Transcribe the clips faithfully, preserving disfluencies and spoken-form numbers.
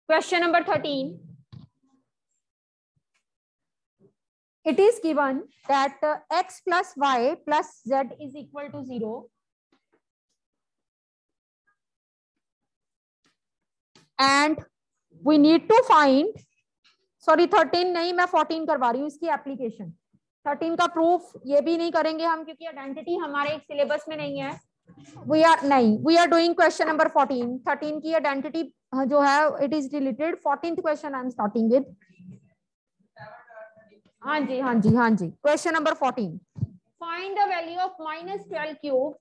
Question number thirteen. It is given that uh, x plus y plus z is equal to zero. And we need to find, sorry thirteen नहीं, मैं fourteen करवा रही हूँ इसकी application. Thirteen का proof ये भी नहीं करेंगे हम क्योंकि आइडेंटिटी हमारे सिलेबस में नहीं है. वी आर नहीं we are doing question number fourteen. Thirteen की आइडेंटिटी जो है it is related. Fourteenth question I am starting with. हाँ जी हाँ जी हाँ जी question number fourteen. Find the value of minus twelve cube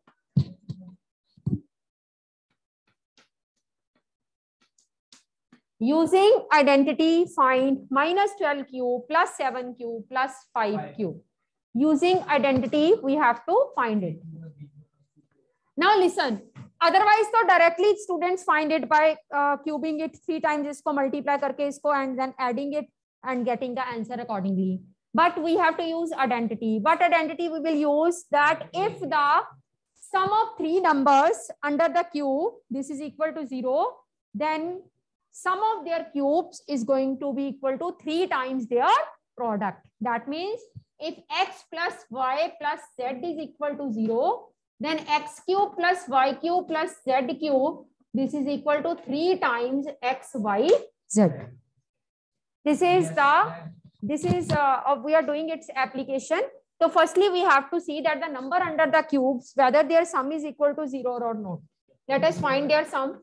using identity. Find minus twelve cube plus seven cube plus five cube. Using identity we have to find it. Now listen, otherwise तो directly students find it by uh, cubing it three times, इसको multiply करके इसको and then adding it and getting the answer accordingly. But we have to use identity. What identity we will use? That if the sum of three numbers under the cube, this is equal to zero, then sum of their cubes is going to be equal to three times their product. That means if x plus y plus z is equal to zero, then x cube plus y cube plus z cube, this is equal to three times x, y, z. This is the, this is, uh, we are doing its application. So firstly, we have to see that the number under the cubes, whether their sum is equal to zero or not. Let us find their sum.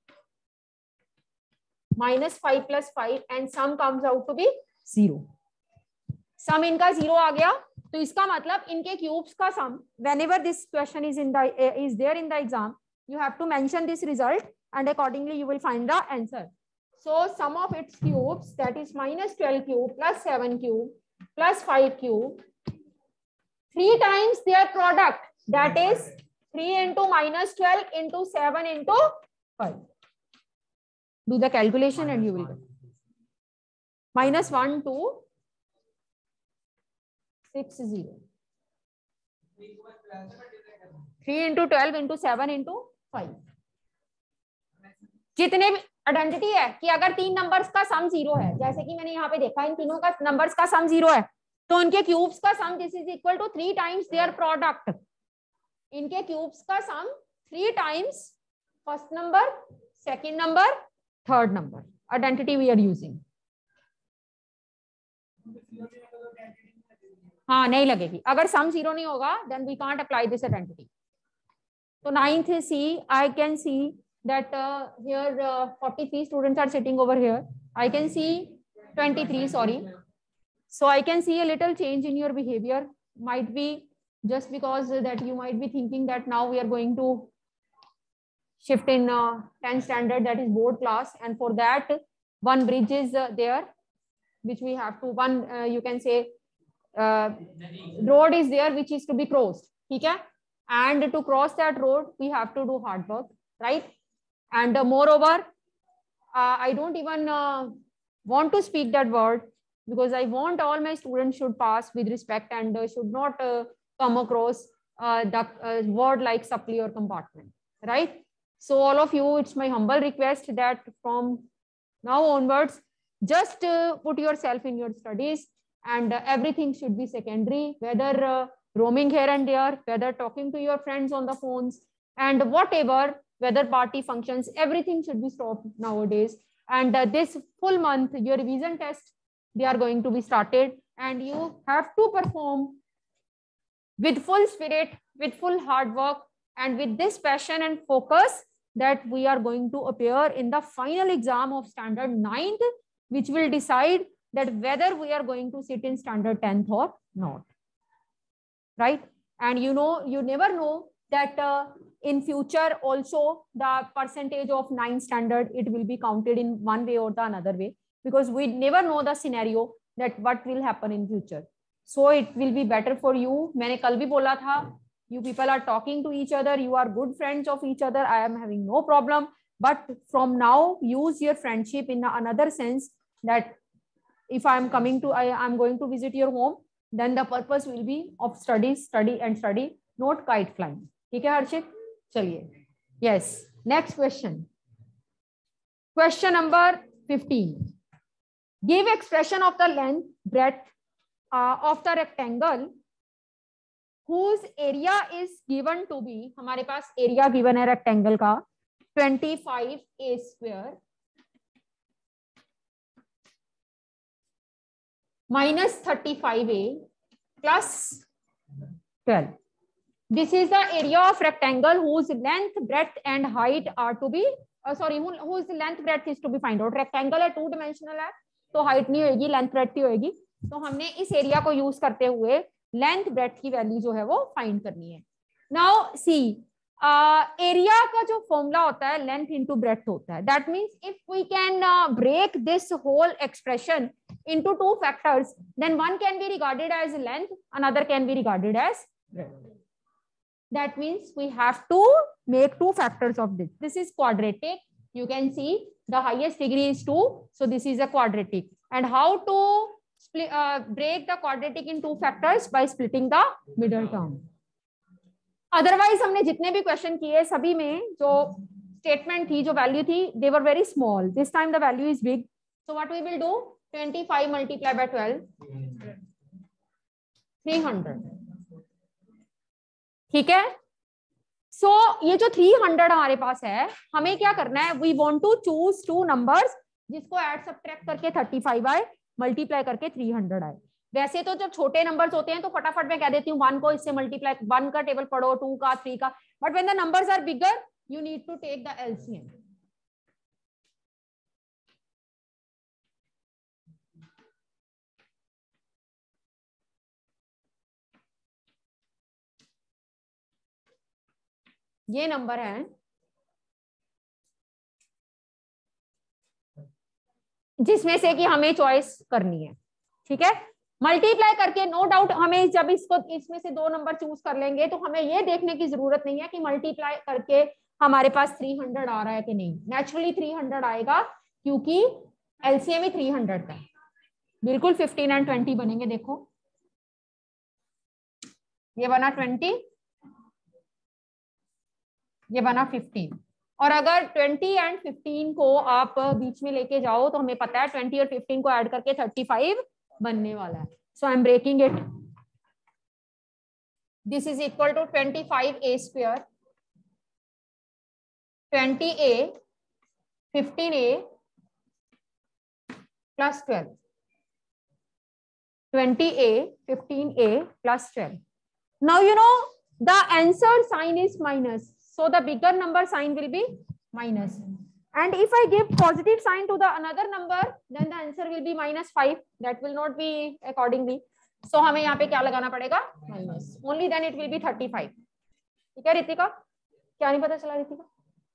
Minus five plus five and sum comes out to be zero. Sum इनका zero आ गया, तो इसका मतलब इनके cubes का sum, whenever this question is in the uh, is there in the exam, you have to mention this result and accordingly you will find the answer. So sum of its cubes, that is minus twelve cube plus seven cube plus five cube, three times their product, that is three into minus twelve into seven into five. Do the calculation and you will get minus one, two, six, zero. three into twelve into seven into five. जितने भी identity है कि अगर तीन numbers का sum zero है, जैसे कि मैंने यहाँ पे देखा इन तीनों का नंबर्स का सम जीरो है, तो इनके क्यूब्स का sum this is equal to three times their product. इनके क्यूब्स का sum three times first number, second number, third number. Identity we are using. हाँ नहीं लगेगी अगर सम जीरो नहीं होगा, then we can't apply this identity. तो ninth C, I can see that uh, here uh, forty-three students are sitting over here. I can see twenty-three, sorry. So I can see a little change in your behavior. Might be just because that you might be thinking that now we are going to shift in uh, tenth standard, that is board class, and for that one bridge is uh, there, which we have to, one uh, you can say uh, road is there which is to be crossed. Okay? And to cross that road we have to do hard work, right? And uh, moreover, uh, I don't even uh, want to speak that word because I want all my students should pass with respect and uh, should not uh, come across uh, the uh, word like supply or compartment, right? So all of you, it's my humble request that from now onwards, just uh, put yourself in your studies and uh, everything should be secondary, whether uh, roaming here and there, whether talking to your friends on the phones and whatever, whether party functions, everything should be stopped nowadays. And uh, this full month, your revision test, they are going to be started and you have to perform with full spirit, with full hard work and with this passion and focus that we are going to appear in the final exam of standard ninth, which will decide that whether we are going to sit in standard tenth or not, right? And you know, you never know that uh, in future also the percentage of ninth standard, it will be counted in one way or the another way, because we never know the scenario that what will happen in future. So it will be better for you. मैंने कल भी बोला था, you people are talking to each other, you are good friends of each other, I am having no problem, but from now use your friendship in another sense, that if I am coming to, I am going to visit your home, then the purpose will be of study, study and study, not kite flying. ठीक है हर्षित? चलिए. Yes. Next question. Question number fifteen. Give expression of the length, breadth uh, of the rectangle whose area is given to be, हमारे पास area given है rectangle का twenty-five a square minus thirty-five a plus twelve. This is the area of rectangle whose length, breadth and height are to be uh, sorry who, whose length, breadth is to be find out. Rectangle है, two dimensional है, तो height नहीं होगी, length breadth ही होगी. तो हमने इस area को यूज करते हुए लेंथ ब्रेड्थ की वैल्यू जो है वो फाइंड करनी है. नाउ सी एरिया का जो फॉर्मूला होता है लेंथ इनटू ब्रेड्थ होता है. That means if we can break this whole expression into two factors, then one can be regarded as length, another can be regarded as breadth. That means we have to make two factors of this. This is quadratic. You can see the highest degree is two, so this is a quadratic. And how to split, uh, break the quadratic in two factors? By splitting the middle term. Otherwise हमने जितने भी question किए सभी में जो statement थी, जो value थी, they were very small. This time the value is big. So what we will do? twenty-five multiplied by twelve, three hundred. ठीक है. सो so, ये जो three hundred हमारे पास है, हमें क्या करना है? We want to choose two numbers जिसको ऐड सब्ट्रैक्ट करके thirty-five आए, मल्टीप्लाई करके three hundred आए. वैसे तो जब छोटे नंबर्स होते हैं तो फटाफट मैं कह देती हूँ वन को इससे मल्टीप्लाई, वन का टेबल पढ़ो, टू का, थ्री का. But when the numbers are bigger you need to take the LCM. ये नंबर है जिसमें से कि हमें चॉइस करनी है. ठीक है. मल्टीप्लाई करके नो डाउट हमें जब इसको इसमें से दो नंबर चूज कर लेंगे तो हमें ये देखने की जरूरत नहीं है कि मल्टीप्लाई करके हमारे पास three hundred आ रहा है कि नहीं. नेचुरली three hundred आएगा क्योंकि एलसीएम ही three hundred का है. बिल्कुल fifteen एंड twenty बनेंगे. देखो ये बना twenty, ये बना fifteen. और अगर twenty एंड fifteen को आप बीच में लेके जाओ तो हमें पता है twenty और fifteen को ऐड करके thirty-five बनने वाला है. So I am breaking it. This is equal to twenty-five a square, twenty a, fifteen a plus twelve. twenty a, fifteen a plus twelve. Now you know the answer sign is minus. So the bigger number sign will be minus. And if I give positive sign to the another number, then the answer will be minus five. That will not be accordingly. So हमें यहाँ पे क्या लगाना पड़ेगा? Minus. Only then it will be thirty-five. ठीक है रितिका? क्या नहीं पता चला रितिका?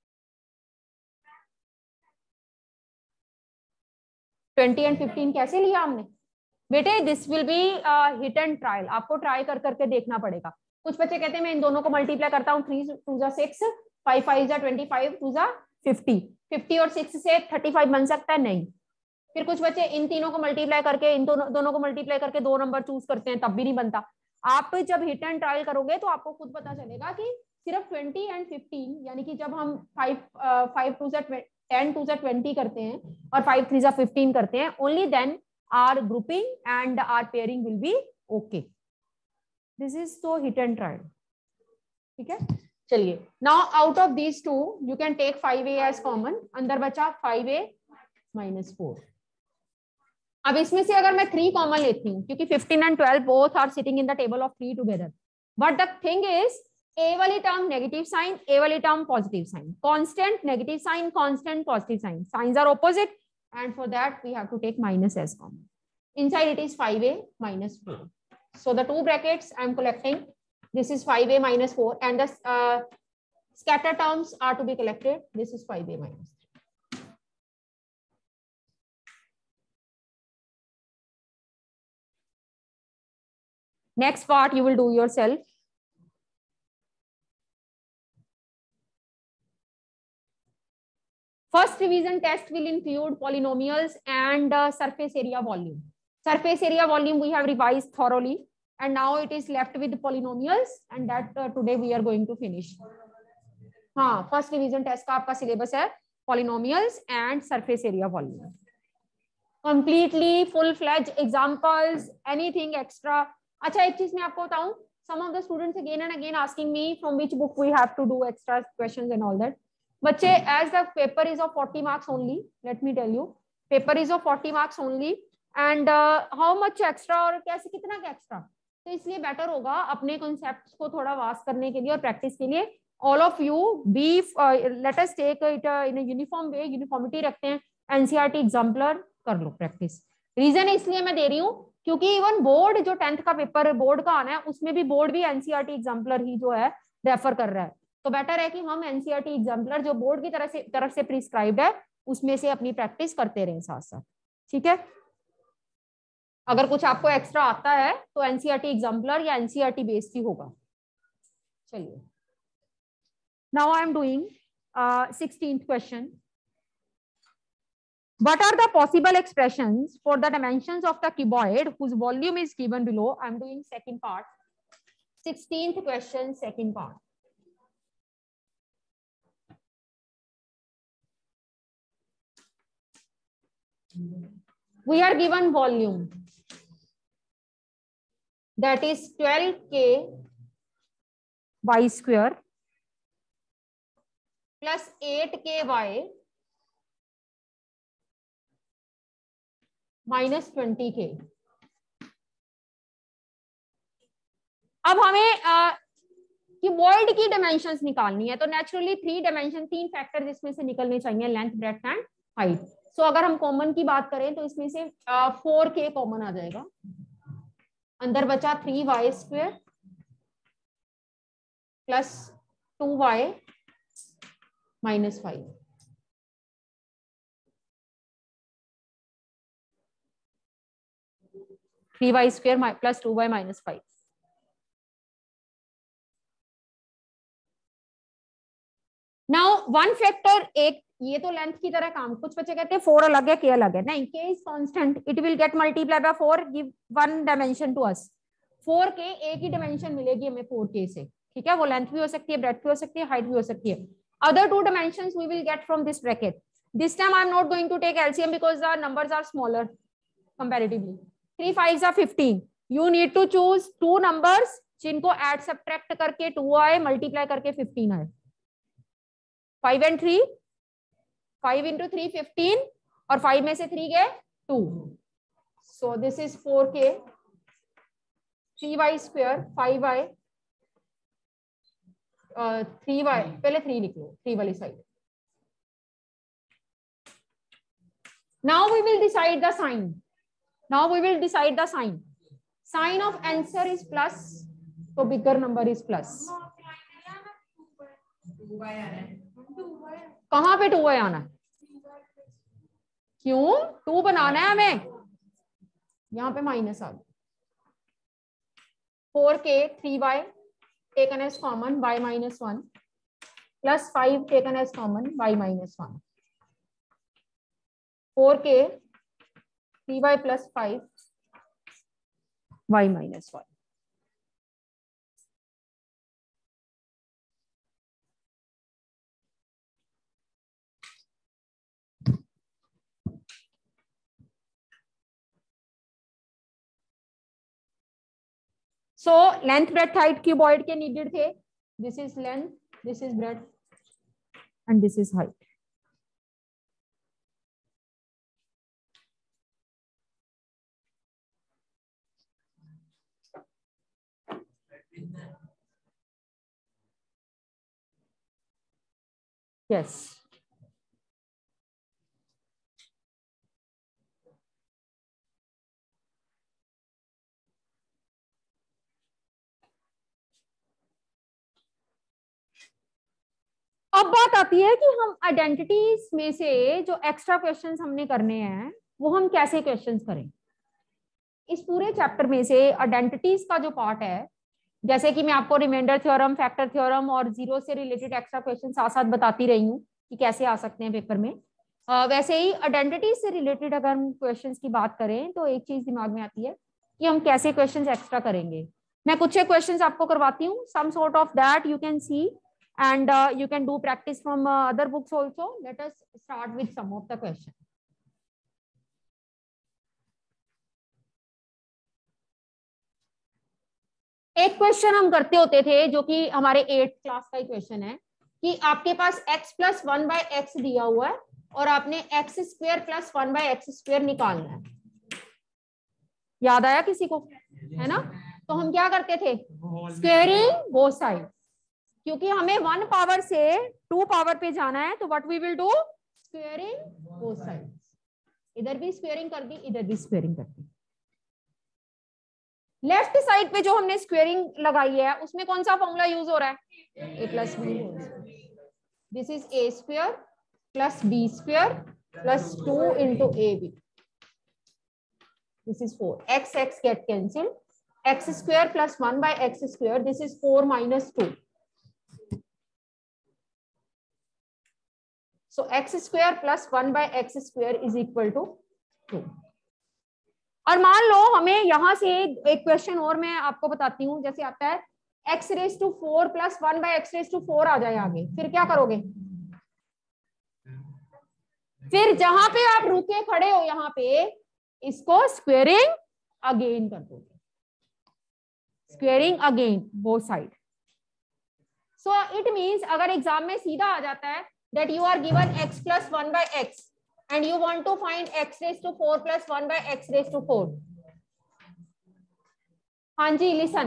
twenty and fifteen कैसे लिया हमने? बेटे this will be uh, hit and trial. आपको ट्राई कर करके देखना पड़ेगा. कुछ बच्चे कहते हैं मैं इन दोनों को मल्टीप्लाई करता हूँ, थ्री टू जा सिक्स, फाइव फाइव जा ट्वेंटी फाइव, टू जा फिफ्टी. फिफ्टी और सिक्स से थर्टी फाइव बन सकता है? नहीं. फिर कुछ बच्चे इन तीनों को मल्टीप्लाई करके, इन दोनों दोनों को मल्टीप्लाई करके दो नंबर चूज करते हैं, तब भी नहीं बनता. आप जब हिट एंड ट्रायल करोगे तो आपको खुद पता चलेगा कि सिर्फ ट्वेंटी एंड फिफ्टीन, यानी कि जब हम फाइव फाइव टू जा टेन टू जा ट्वेंटी करते हैं और फाइव थ्री जा फिफ्टीन करते हैं, only then our grouping and our pairing will be okay. This is so hit and trial. ठीक है. चलिए. Now out of these two you can take five a as common. अंदर बचा five a minus four. अब इसमें से अगर मैं three common लेती हूँ क्योंकि fifteen and twelve both are sitting in the table of three together. But the thing is a वाली term negative sign, a वाली term positive sign. Constant negative sign, constant positive sign. Signs are opposite and for that we have to take minus as common. Inside it is five a minus four. So the two brackets I am collecting. This is five a minus four and the uh, scatter terms are to be collected. This is five a minus three. Next part you will do yourself. First revision test will include polynomials and uh, surface area volume. Surface area volume we have revised thoroughly and now it is left with polynomials and that uh, today we are going to finish. हाँ, first revision test का आपका syllabus है polynomials and surface area volume. Completely full fledge examples, anything extra? अच्छा, एक चीज मैं आपको बताऊं, some of the students again and again asking me from which book we have to do extra questions and all that. बच्चे, as the paper is of forty marks only, let me tell you, paper is of forty marks only, and uh, how much extra और कैसे कितना का extra, तो इसलिए better होगा अपने concepts को थोड़ा वास्ट करने के लिए और प्रैक्टिस के लिए all of you be let us take it in a uniform way, uniformity रखते हैं, एनसीईआरटी एग्जाम्पलर कर लो प्रैक्टिस। रीजन इसलिए मैं दे रही हूँ क्योंकि इवन बोर्ड जो टेंथ का पेपर बोर्ड का आना है उसमें भी बोर्ड भी एनसीईआरटी एग्जाम्पलर ही जो है रेफर कर रहा है, तो बेटर है कि हम एनसीईआरटी एग्जाम्पलर जो बोर्ड की तरफ से तरफ से प्रिस्क्राइब्ड है उसमें से अपनी प्रैक्टिस करते रहें साथ साथ, ठीक है। अगर कुछ आपको एक्स्ट्रा आता है तो एनसीईआरटी एग्जाम्पलर या एनसीईआरटी बेस्ड ही होगा। चलिए, now I am doing sixteenth question. What are the possible expressions for the dimensions of the cuboid whose volume is given below? I am doing second part. sixteenth question, second part. We are given volume, that is twelve k y square plus eight k y minus twenty k. अब हमें cuboid की dimensions निकालनी है, तो naturally three dimension, तीन factor इसमें से निकलने चाहिए, length, breadth and height. So अगर हम कॉमन की बात करें तो इसमें से फोर के कॉमन आ जाएगा, अंदर बचा three y square plus two y minus five. Three y square plus two y minus five. Now one factor, एक ये तो लेंथ की तरह काम, कुछ बच्चे कहते हैं फोर अलग है के अलग है, नहीं, k is constant, it will get multiply by four, give one dimension to us. Four k एक ही डायमेंशन मिलेगी हमें फोर के से, ठीक है। वो लेंथ भी हो सकती है, ब्रेड्थ भी हो सकती है, हाइट भी हो सकती है। Other two dimensions we will get from this bracket. This time I am not going to take LCM because the numbers are smaller comparatively. Three fives are fifteen, you need to choose two numbers जिनको add subtract करके two आए, multiply करके fifteen आए। Five and three, five into three fifteen, और five में से three गए two, so this is four k, three y square, five y, three y, पहले थ्री लिख लो थ्री वाली side. Now we will decide the sign, now we will decide the sign. Sign of answer is plus, तो bigger number is plus. कहां पे to Y आना है? क्यों टू बनाना है हमें, यहां पे माइनस आ गया। Four k three y taken as common, y minus one, plus five taken as common, y minus one. Four k three y plus five, y minus one. So length, breadth, height cuboid के needed थे। This is length, this is breadth and this is height. Yes, अब बात आती है कि हम identities में से जो एक्स्ट्रा क्वेश्चंस हमने करने हैं वो हम कैसे क्वेश्चंस करें। इस पूरे चैप्टर में से आइडेंटिटीज का जो पार्ट है, जैसे कि मैं आपको रिमाइंडर थ्योरम, फैक्टर थ्योरम और जीरो से रिलेटेड एक्स्ट्रा क्वेश्चन साथ साथ बताती रही हूँ कि कैसे आ सकते हैं पेपर में, uh, वैसे ही आइडेंटिटीज से रिलेटेड अगर हम क्वेश्चंस की बात करें तो एक चीज दिमाग में आती है कि हम कैसे क्वेश्चंस एक्स्ट्रा करेंगे। मैं कुछ एक क्वेश्चंस आपको करवाती हूँ, some sort of that you can see and uh, you can do practice from uh, other books also. Let us start with some of the questions. एक क्वेश्चन हम करते होते थे जो कि हमारे एट्थ क्लास का ही क्वेश्चन है कि आपके पास x plus one by x दिया हुआ है और आपने x square plus one by x square निकालना है। याद आया किसी को? है ना? तो हम क्या करते थे? स्क्वेयरिंग बोथ साइड, क्योंकि हमें वन पावर से टू पावर पे जाना है, तो what we will do? Squaring both side. इधर भी स्क्वेयरिंग कर दी, इधर भी स्क्वेयरिंग कर दी। लेफ्ट साइड पे जो हमने स्क्वेयरिंग लगाई है उसमें कौन सा फॉर्मूला यूज हो रहा है? A plus B. This is A square plus B square plus two into A B. This is four. X x get cancel. X square plus one by x square, this is four minus two. So x square plus one by x square is equal to two. और मान लो हमें यहां से एक question और मैं आपको बताती हूँ, जैसे आता है x raise to four plus one by x raise to four आ जाए आगे, फिर क्या करोगे? फिर जहां पे आप रुके खड़े हो यहाँ पे इसको स्क्वेयरिंग अगेन कर दोगे। Squaring again both side. So it means अगर एग्जाम में सीधा आ जाता है that you are given x plus one by x and you want to find x raised to four plus one by x raised to four. हाँ जी, listen.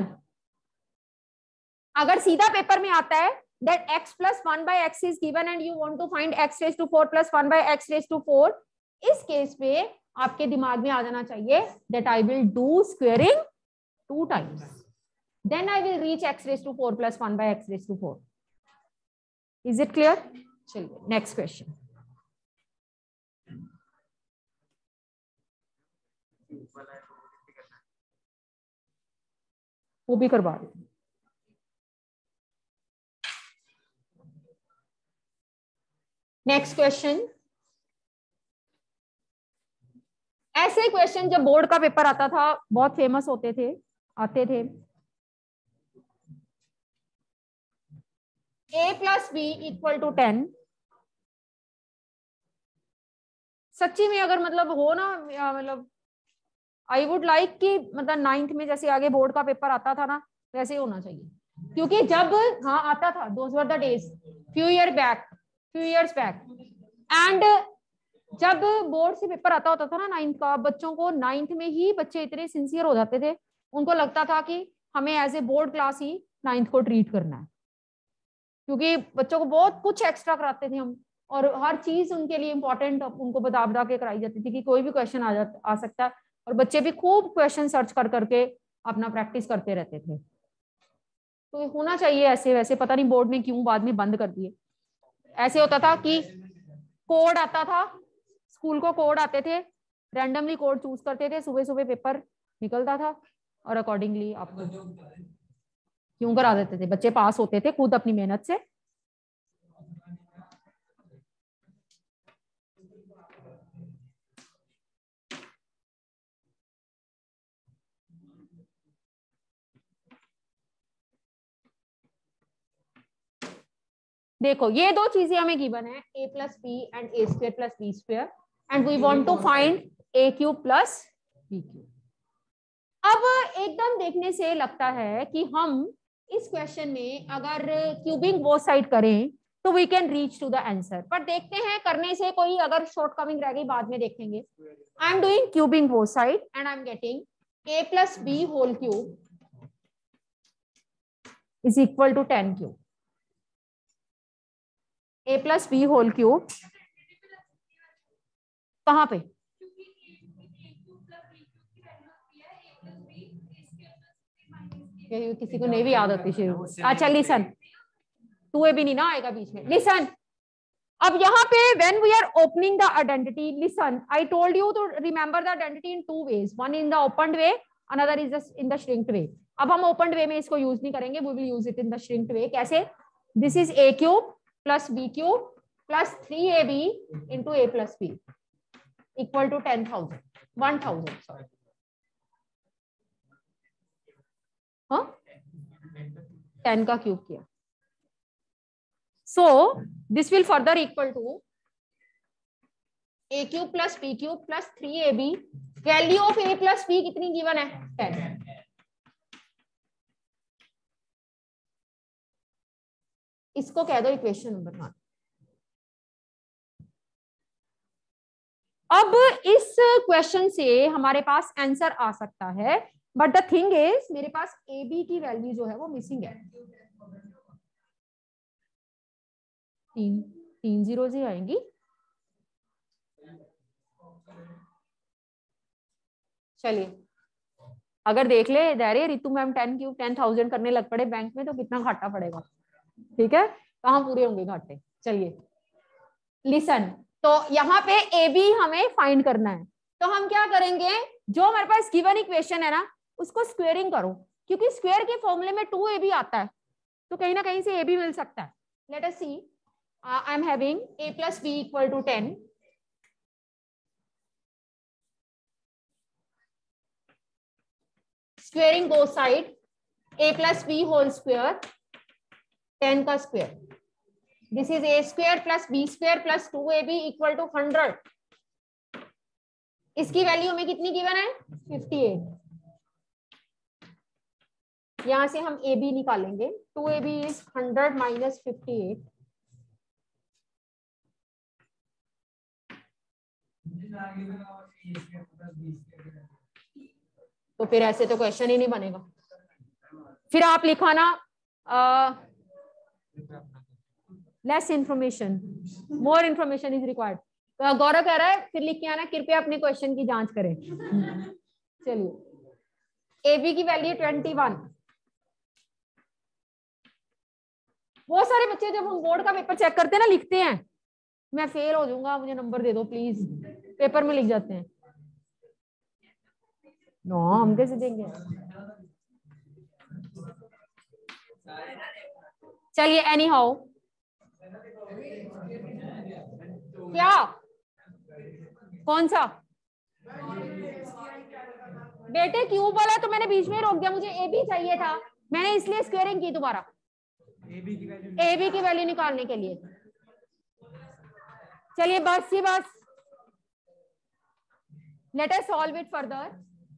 अगर सीधा paper में आता है that x plus one by x is given and you want to find x raised to four plus one by x raised to four, इस case पे आपके दिमाग में आ जाना चाहिए that I will do squaring two times. Then I will reach x raised to four plus one by x raised to four. Is it clear? चलिए, next question. वो भी करवा रही। Next question. ऐसे क्वेश्चन जब बोर्ड का paper आता था बहुत फेमस होते थे, आते थे। a plus B equal to ten. सच्ची में अगर मतलब हो ना, मतलब आई वुड लाइक कि मतलब नाइन्थ में जैसे आगे बोर्ड का पेपर आता था ना वैसे ही होना चाहिए, क्योंकि जब हाँ आता था, those were the days few year back few years back and जब बोर्ड से पेपर आता होता था ना नाइन्थ का, बच्चों को नाइन्थ में ही बच्चे इतने सिंसियर हो जाते थे, उनको लगता था कि हमें एज ए बोर्ड क्लास ही नाइन्थ को ट्रीट करना है, क्योंकि बच्चों को बहुत कुछ एक्स्ट्रा कराते थे हम और हर चीज उनके लिए इंपॉर्टेंट उनको बता बता के कराई जाती थी कि कोई भी क्वेश्चन आ जा आ सकता है, और बच्चे भी खूब क्वेश्चन सर्च कर करके अपना प्रैक्टिस करते रहते थे। तो होना चाहिए ऐसे, वैसे पता नहीं बोर्ड ने क्यों बाद में बंद कर दिए। ऐसे होता था कि कोड आता था, स्कूल को कोड आते थे, रैंडमली कोड चूज करते थे, सुबह सुबह पेपर निकलता था और अकॉर्डिंगली आपको क्यों करा देते थे, बच्चे पास होते थे खुद अपनी मेहनत से। देखो ये दो चीजें हमें गिवन है, a plus B and A square plus B square, and we want to find a cube plus B cube. अब एकदम देखने से लगता है कि हम इस क्वेश्चन में अगर क्यूबिंग बोथ साइड करें तो we can reach to the answer, पर देखते हैं करने से कोई अगर शॉर्टकमिंग रह गई बाद में देखेंगे। I am doing cubing both side and I am getting a plus b whole cube is equal to ten cube. a plus b whole cube कहाँ पे? किसी को नहीं भी याद होती शुरू। अच्छा लिसन, टू ए भी नहीं ना आएगा बीच में। लिसन, अब यहाँ पे when we are opening the identity, listen, I told you to remember the identity in two ways, one in the opened way, another is just in the shrinked way. अब हम opened way में इसको use नहीं करेंगे, we will use it in the shrinked way। कैसे? This is a cube plus b cube plus three a b into a plus b equal to ten thousand, one thousand sorry, हाँ ten का cube किया। So this will further equal to a cube plus b cube plus three a b। Value of a plus b कितनी given है? Ten. इसको कह दो equation number one. अब इस क्वेश्चन से हमारे पास आंसर आ सकता है, बट द थिंग इज मेरे पास ए बी की वैल्यू जो है वो मिसिंग है। तीन तीन जीरो ही आएंगी। चलिए अगर देख ले दायरे Ritu ma'am ten cube ten thousand करने लग पड़े बैंक में तो कितना घाटा पड़ेगा। ठीक है, कहाँ पूरे होंगे घाटे। चलिए लिसन, तो यहाँ पे ए बी हमें फाइंड करना है। तो हम क्या करेंगे, जो हमारे पास गिवन इक्वेशन है ना उसको स्क्वेयरिंग करो, क्योंकि स्क्वेयर के फॉर्मूले में टू ए बी आता है, तो कहीं ना कहीं से ए बी मिल सकता है। Let us see, I am having a plus b equal to ten, squaring both side, a plus b whole square, ten का square, this is a square plus b square plus two a b equal to hundred. इसकी value हमें कितनी given है, fifty eight. यहां से हम a b निकालेंगे, two a b is hundred minus fifty eight. तो फिर ऐसे तो क्वेश्चन ही नहीं बनेगा। फिर आप लिखाना less information, more information is required. तो गौरव कह रहा है फिर लिख के आना, कृपया अपने क्वेश्चन की जांच करें। चलिए ए बी की वैल्यू ट्वेंटी वन। बहुत सारे बच्चे जब हम बोर्ड का पेपर चेक करते हैं ना लिखते हैं मैं फेल हो जाऊंगा मुझे नंबर दे दो प्लीज, पेपर में लिख जाते हैं। नो हम कैसे देंगे। चलिए एनी हाउ, क्या कौन सा बेटे क्यूब वाला तो मैंने बीच में रोक दिया, मुझे ए बी चाहिए था, मैंने इसलिए स्क्वेयरिंग की दोबारा ए बी की वैल्यू निकालने के लिए। चलिए बस ही बस, let us solve it further.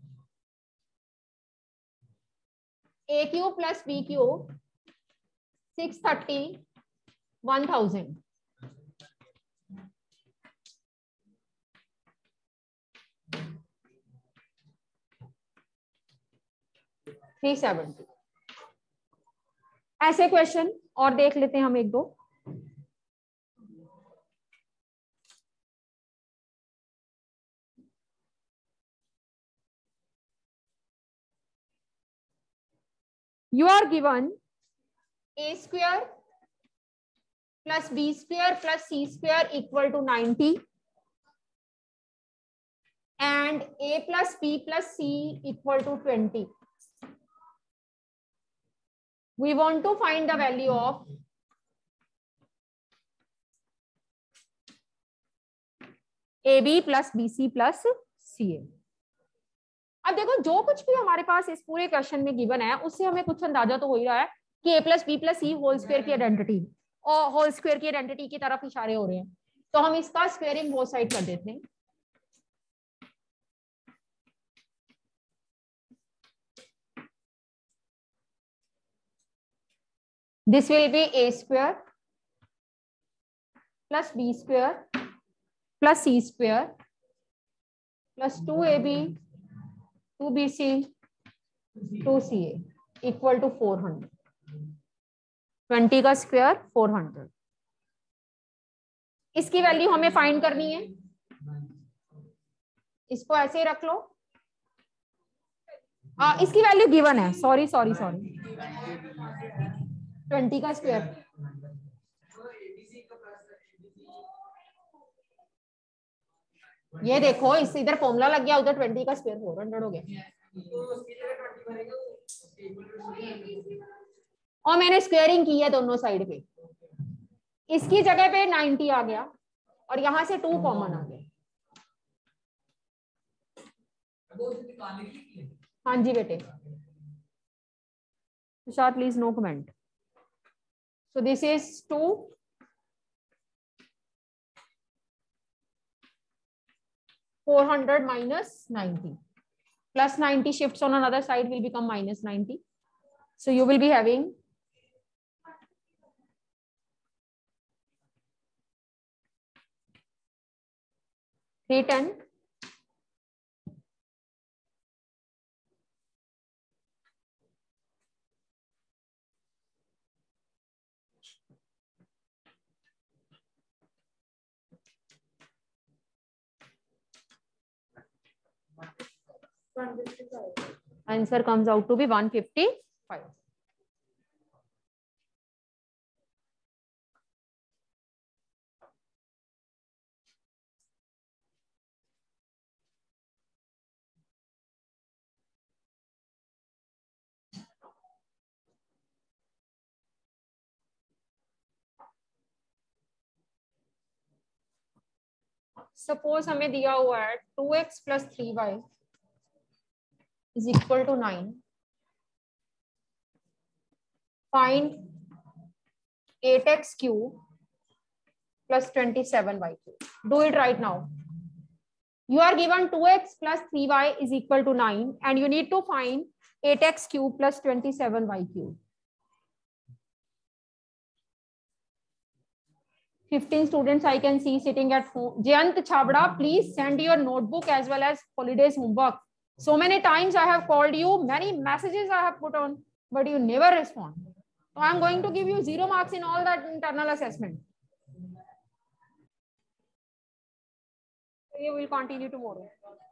A cube plus B cube six thirty one thousand, three seventy. ऐसे क्वेश्चन और देख लेते हैं हम एक दो। You are given a square plus b square plus c square equal to ninety and a plus b plus c equal to twenty. We want to find the value of A B plus B C plus C A. अब देखो जो कुछ भी हमारे पास इस पूरे question में given है उससे हमें कुछ अंदाजा तो हो ही रहा है कि a plus b plus c whole square की आइडेंटिटी और होल स्क्वायर की आइडेंटिटी की तरफ इशारे हो रहे हैं। तो हम इसका स्क्वेयरिंग बोथ साइड कर देते हैं। This will be a square plus b square plus c square plus two a b two b c two c a equal to four hundred. Twenty का स्क्वायर फोर हंड्रेड। इसकी value हमें find करनी है, इसको ऐसे ही रख लो। आ, इसकी वैल्यू गिवन है, सॉरी सॉरी सॉरी ट्वेंटी का स्क्वायर। ये देखो इस इधर फॉर्मूला लग गया, उधर ट्वेंटी का स्क्वायर फोर हंड्रेड हो गया और मैंने स्क्वेयरिंग की है दोनों साइड पे। इसकी जगह पे नाइंटी आ गया और यहां से टू कॉमन आ गया। हाँ जी बेटे, Tushar please no comment. So this is two four hundred minus ninety plus ninety shifts on another side will become minus ninety. So you will be having three ten. Answer comes out to be one fifty-five. Suppose हमें दिया हुआ है two x plus three y is equal to nine. Find eight x cube plus twenty seven y cube. Do it right now. You are given two x plus three y is equal to nine and you need to find eight x cube plus twenty-seven y cube. fifteen students I can see sitting at home. Jayant Chabda, please send your notebook as well as holidays homework. So many times I have called you, many messages I have put on, but you never respond. So I am going to give you zero marks in all that internal assessment. We will continue tomorrow.